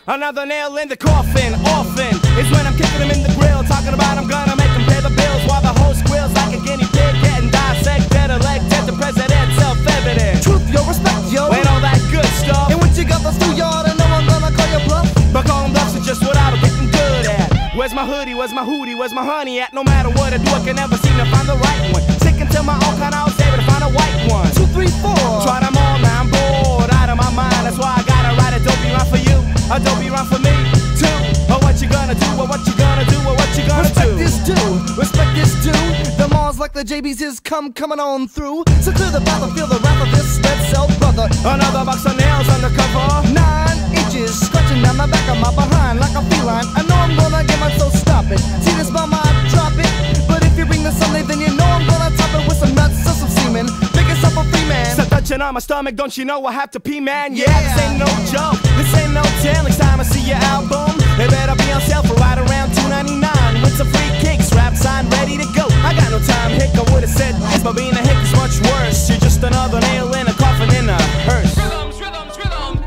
Another nail in the coffin. Often is when I'm kicking them in the grill, talking about I'm gonna make them pay the bills, while the whole squeals like a guinea pig, getting dissected, elected the president, self-evident. Truth, yo, respect, yo, and all that good stuff. And what you got those 2 yard, and no one gonna call you bluff. But calling bluffs is just what I'm getting good at. Where's my hoodie, where's my hootie, where's my honey at? No matter what I do, I can never seem to find the right one. Sick until my own kind, I was able to find a white one. 2, 3, 4. Try them all, now I'm bored out of my mind. That's why I gotta write a dopey rhyme for you, a dopey rhyme for me too. Or what you gonna do, or what you gonna do, or what you gonna do. Respect this due. The Mars like the JBs coming on through. So clear the path and feel the wrath of this red cell brother. Another box of nails undercover. 9 inches scratching down my back and my behind like a feline. I know I'm gonna get my so stop it. See this bomb, I drop it. But if you bring the Sunday, then you know I'm gonna top it with some nuts or some semen. Make yourself a free man. Stop touching on my stomach, don't you know I have to pee, man? Yeah, this ain't no joke, this ain't no tale. Next time I see your album, it better be on sale for right around $2.99 with some free kicks, rap sign ready to go. I got no time, hick, I would've said this, but being a hick is much worse. You're just another nail in a coffin in a hearse. Rhythms, rhythms, rhythm.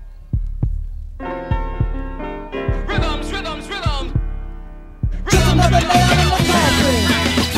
Rhythms, rhythms, rhythm. Just another nail in the coffin.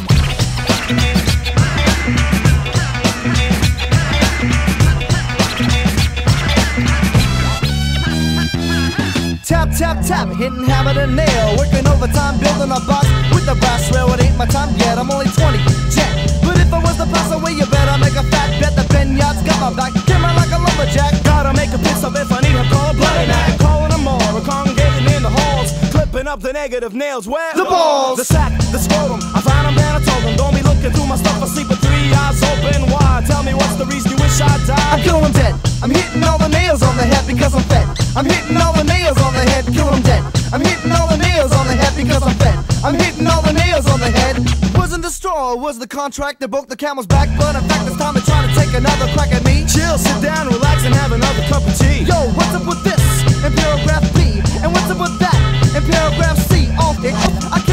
Tap, tap, tap, hitting hammer and nail. Working overtime, building a box with the brass rail. It ain't my time yet, I'm only 20, jet. But if I was to pass away, you better make a fat bet. The Ben yacht's got my back, camera like a lumberjack. Gotta make a pit stop if I need a cold blooded night. Calling them all, we're congregating in the halls, clipping up the negative nails. Where? The balls, the sack, the scrotum. I found them and I told them, don't be looking through my stuff. I sleep with 3 eyes open. Why? Tell me what's the reason you wish I died? I'm killing them dead. I'm hitting all the nails on the head because I'm fed. I'm hitting all the nails on the head, killing them dead. I'm hitting all the nails on the head because I'm fed. I'm hitting all the nails on the head. Wasn't the straw, was the contract that broke the camel's back. But in fact, this time they're trying to take another crack at me. Chill, sit down, relax, and have another cup of tea. Yo, what's up with this in paragraph B? And what's up with that in paragraph C? Off it. I